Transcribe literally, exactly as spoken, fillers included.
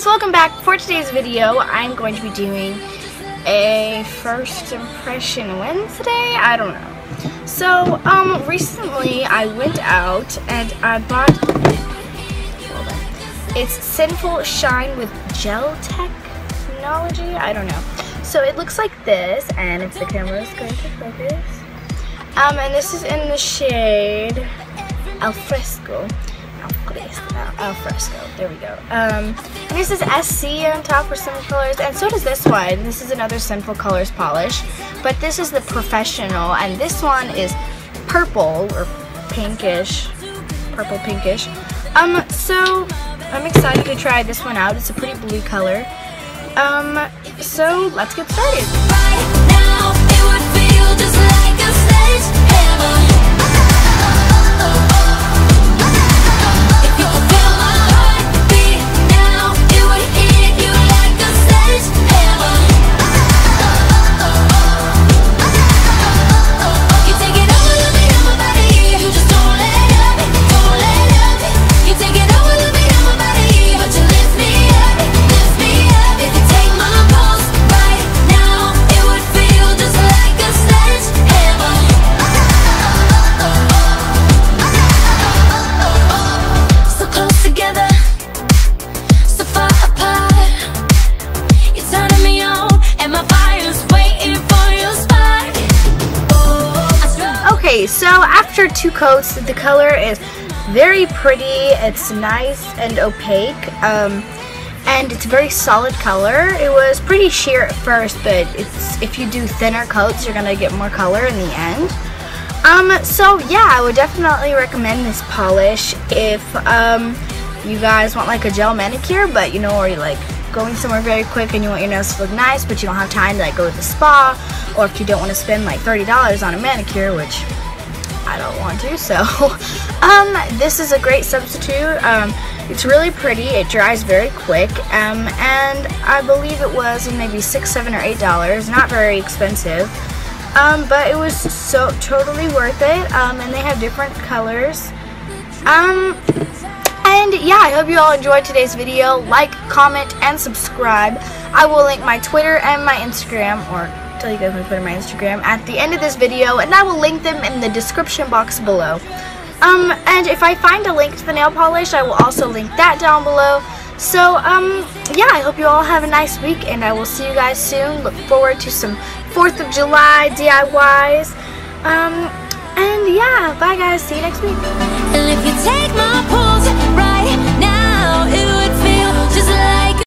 guys, welcome back. For today's video, I'm going to be doing a first impression Wednesday. I don't know. So, um, recently I went out and I bought, it's Sinful Shine with Gel Technology. I don't know. So it looks like this, and if the camera is going to focus, um, and this is in the shade Al Fresco. Al Fresco, there we go. Um, and this is S C on top for Sinful Colors, and so does this one. This is another Sinful Colors polish, but this is the Professional, and this one is purple or pinkish, purple pinkish. Um, so I'm excited to try this one out. It's a pretty blue color. Um, so let's get started. Right now, it would feel just like a stage heaven. Okay, so after two coats, the color is very pretty. It's nice and opaque, um, and it's a very solid color. It was pretty sheer at first, but it's if you do thinner coats, you're gonna get more color in the end. Um, so yeah, I would definitely recommend this polish if um, you guys want like a gel manicure, but you know, or you like going somewhere very quick and you want your nails to look nice, but you don't have time to like go to the spa, or if you don't want to spend like thirty dollars on a manicure, which I don't want to, so um, this is a great substitute. Um, it's really pretty, it dries very quick, um, and I believe it was maybe six, seven, or eight dollars. Not very expensive, um, but it was so totally worth it. Um, and they have different colors. Um, and yeah, I hope you all enjoyed today's video. Like, comment, and subscribe. I will link my Twitter and my Instagram, or tell you guys my Twitter and my Instagram at the end of this video, and I will link them in the description box below. Um, and if I find a link to the nail polish, I will also link that down below. So, um, yeah, I hope you all have a nice week, and I will see you guys soon. Look forward to some fourth of July D I Ys. Um, and yeah, bye guys, see you next week. And if you take my